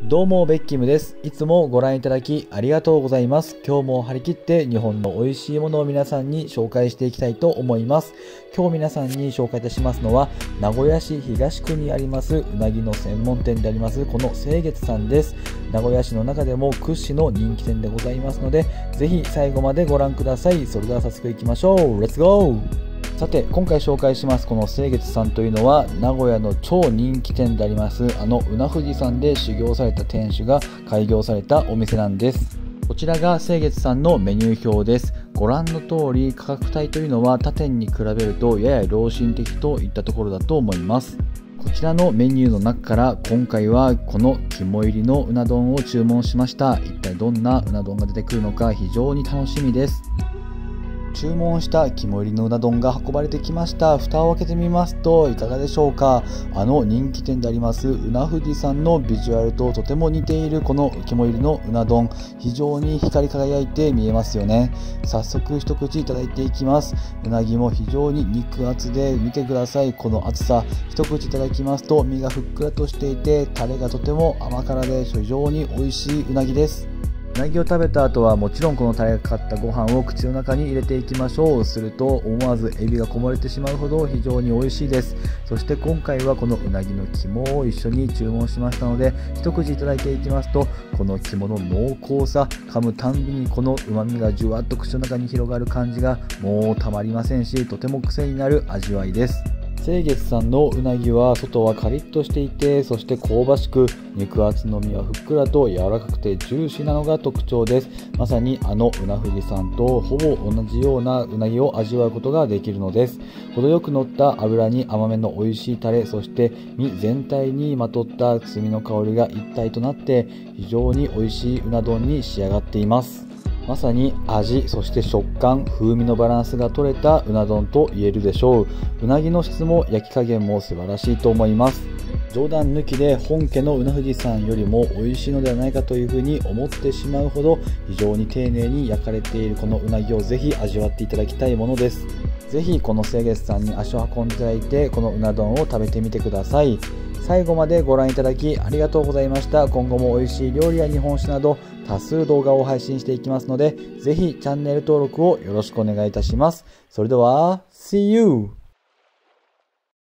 どうもベッキムです。いつもご覧いただきありがとうございます。今日も張り切って日本の美味しいものを皆さんに紹介していきたいと思います。今日皆さんに紹介いたしますのは名古屋市東区にありますうなぎの専門店でありますこの清月さんです。名古屋市の中でも屈指の人気店でございますので、ぜひ最後までご覧ください。それでは早速いきましょう。レッツゴー。さて今回紹介しますこの清月さんというのは名古屋の超人気店でありますうな富士さんで修行された店主が開業されたお店なんです。こちらが清月さんのメニュー表です。ご覧の通り価格帯というのは他店に比べるとやや良心的といったところだと思います。こちらのメニューの中から今回はこの肝入りのうな丼を注文しました。一体どんなうな丼が出てくるのか非常に楽しみです。注文した肝入りのうな丼が運ばれてきました。蓋を開けてみますといかがでしょうか。人気店でありますうな富士さんのビジュアルととても似ているこの肝入りのうな丼、非常に光り輝いて見えますよね。早速一口いただいていきます。うなぎも非常に肉厚で見てください。この厚さ、一口いただきますと身がふっくらとしていてタレがとても甘辛で非常に美味しいうなぎです。うなぎを食べた後はもちろんこのタレがかかったご飯を口の中に入れていきましょう。すると思わずエビがこぼれてしまうほど非常に美味しいです。そして今回はこのうなぎの肝を一緒に注文しましたので、一口いただいていきますとこの肝の濃厚さ、噛むたんびにこの旨味がじゅわっと口の中に広がる感じがもうたまりませんし、とても癖になる味わいです。清月さんのうなぎは外はカリッとしていて、そして香ばしく、肉厚の身はふっくらと柔らかくてジューシーなのが特徴です。まさにうな富士さんとほぼ同じようなうなぎを味わうことができるのです。程よく乗った油に甘めの美味しいタレ、そして身全体にまとった炭の香りが一体となって非常に美味しいうな丼に仕上がっています。まさに味、そして食感、風味のバランスが取れたうな丼と言えるでしょう。うなぎの質も焼き加減も素晴らしいと思います。冗談抜きで本家のうな富士さんよりも美味しいのではないかというふうに思ってしまうほど非常に丁寧に焼かれているこのうなぎをぜひ味わっていただきたいものです。ぜひこの清月さんに足を運んでいただいてこのうな丼を食べてみてください。最後までご覧いただきありがとうございました。今後も美味しい料理や日本酒など多数動画を配信していきますので、ぜひチャンネル登録をよろしくお願いいたします。それでは See you!